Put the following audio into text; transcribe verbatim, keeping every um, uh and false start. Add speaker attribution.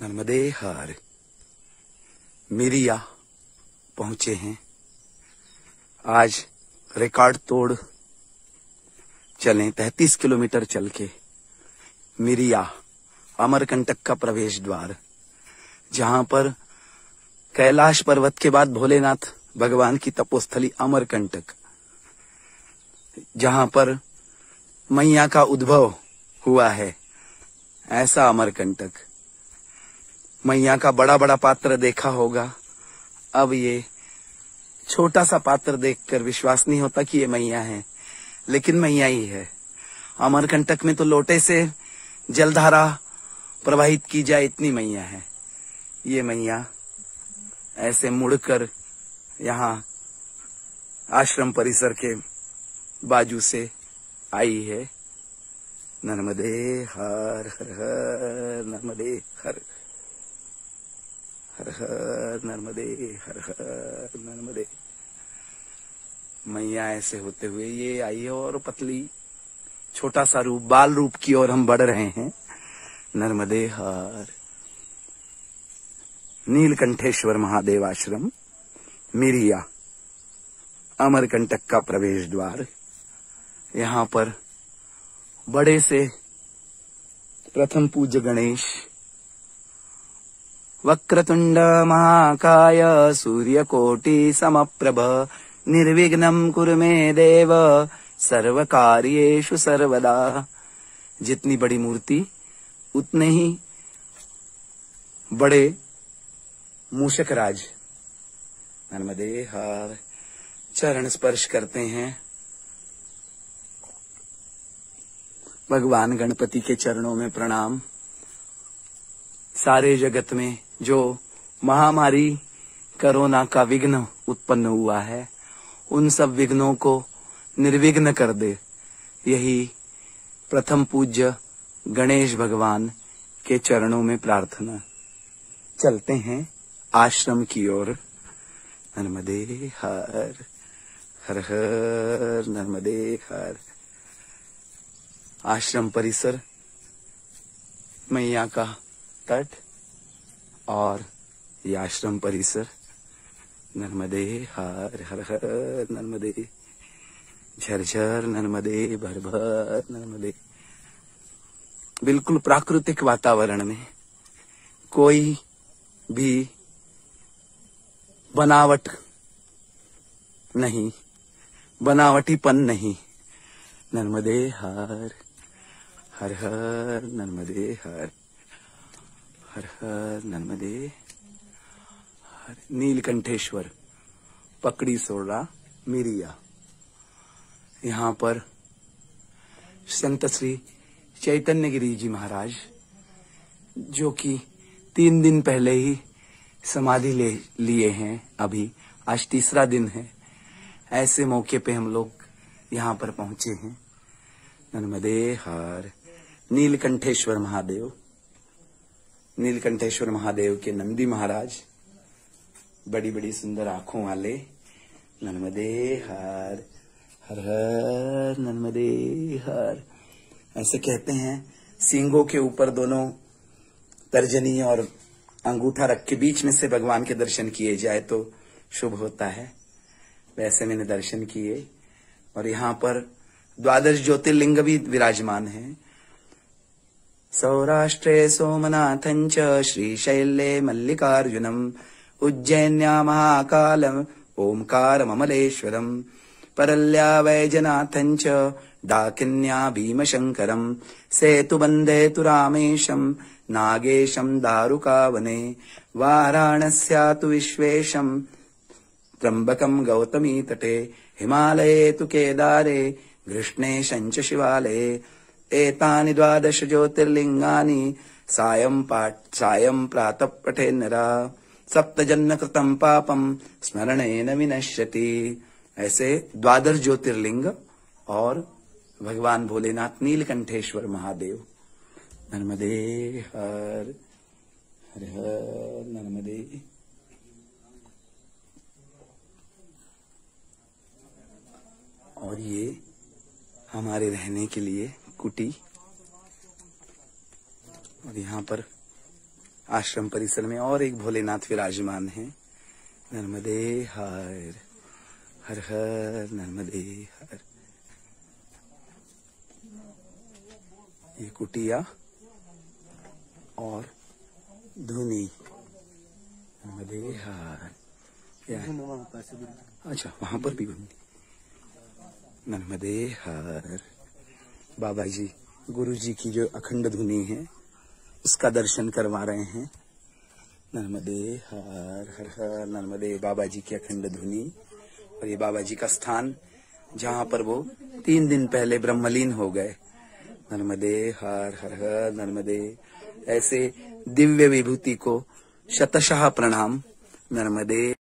Speaker 1: नर्मदे हार मिरिया पहुंचे हैं। आज रिकॉर्ड तोड़ चलें तैंतीस किलोमीटर चल के मिरिया अमरकंटक का प्रवेश द्वार, जहां पर कैलाश पर्वत के बाद भोलेनाथ भगवान की तपोस्थली अमरकंटक, जहां पर मैया का उद्भव हुआ है, ऐसा अमरकंटक। मैया का बड़ा बड़ा पात्र देखा होगा, अब ये छोटा सा पात्र देखकर विश्वास नहीं होता कि ये मैया है, लेकिन मैया ही है। अमरकंटक में तो लोटे से जलधारा प्रवाहित की जाए इतनी मैया है। ये मैया ऐसे मुड़कर यहाँ आश्रम परिसर के बाजू से आई है। नर्मदे हर हर हर नर्मदे हर हर हर नर्मदे हर हर नर्मदे। मैया ऐसे होते हुए ये आई है और पतली छोटा सा रूप, बाल रूप की ओर हम बढ़ रहे हैं। नर्मदे हर नीलकंठेश्वर महादेव आश्रम मिरिया अमरकंटक का प्रवेश द्वार। यहाँ पर बड़े से प्रथम पूज्य गणेश, वक्रतुंड महाकाय सूर्यकोटि समप्रभ निर्विघ्नं कुरु मे देव सर्वकार्येषु सर्वदा। जितनी बड़ी मूर्ति उतने ही बड़े मूषकराज। नर्मदे हार चरण स्पर्श करते हैं भगवान गणपति के चरणों में प्रणाम। सारे जगत में जो महामारी कोरोना का विघ्न उत्पन्न हुआ है, उन सब विघ्नों को निर्विघ्न कर दे, यही प्रथम पूज्य गणेश भगवान के चरणों में प्रार्थना। चलते हैं आश्रम की ओर। नर्मदे हर हर हर नर्मदे हर। आश्रम परिसर, मैया का तट और ये आश्रम परिसर। नर्मदे हर हर हर नर्मदे झरझर नर्मदे भरभर नर्मदे। बिल्कुल प्राकृतिक वातावरण में, कोई भी बनावट नहीं, बनावटीपन नहीं। नर्मदे हर हर हर नर्मदे हर हर हर नर्मदे हर। नीलकंठेश्वर पकड़ी सोड़ा मिरिया। यहाँ पर संत श्री चैतन्य गिरी जी महाराज, जो कि तीन दिन पहले ही समाधि ले लिए हैं, अभी आज तीसरा दिन है, ऐसे मौके पे हम लोग यहाँ पर पहुंचे हैं। नर्मदे हर नीलकंठेश्वर महादेव। नीलकंठेश्वर महादेव के नंदी महाराज, बड़ी बड़ी सुंदर आंखों वाले। नर्मदे हर हर हर नर्मदे हर। ऐसे कहते हैं सींगों के ऊपर दोनों तर्जनी और अंगूठा रख के बीच में से भगवान के दर्शन किए जाए तो शुभ होता है। वैसे मैंने दर्शन किए और यहाँ पर द्वादश ज्योतिर्लिंग भी विराजमान हैं। सौराष्ट्रे सोमनाथंच श्रीशैले मल्लिकार्जुनम उज्जैन्या महाकालम ओंकारममलेश्वरम परल्या वैजनाथंच डाकिन्या भीमशंकरम सेतुबंधे तु रामेशम नागेशम दारुकावने वाराणस्या तु विश्वेशम त्र्यंबकम गौतमी तटे हिमालये तु केदारे कृष्णेशं च शिवालये एतानि द्वादश ज्योतिर्लिंगानि सायं पाठ सायं प्रातः पठेन्नरा सप्तजन्म कृतं पापम स्मरणेन विनश्यति। ऐसे द्वादश ज्योतिर्लिंग और भगवान भोलेनाथ नीलकंठेश्वर महादेव। नर्मदे हर हर हर नर्मदे। और ये हमारे रहने के लिए कुटी, और यहाँ पर आश्रम परिसर में और एक भोलेनाथ विराजमान है। नर्मदे हर, हर हर नर्मदे हर। ये कुटिया और धुनी नर्मदे हर। अच्छा, वहां पर भी घूमती। नर्मदे हर। बाबा जी गुरु जी की जो अखंड धुनी है उसका दर्शन करवा रहे हैं। नर्मदे हर, हर हर नर्मदे। बाबा जी की अखंड धुनी। और ये बाबा जी का स्थान जहाँ पर वो तीन दिन पहले ब्रह्मलीन हो गए। नर्मदे हर, हर हर नर्मदे। ऐसे दिव्य विभूति को शतशः प्रणाम। नर्मदे।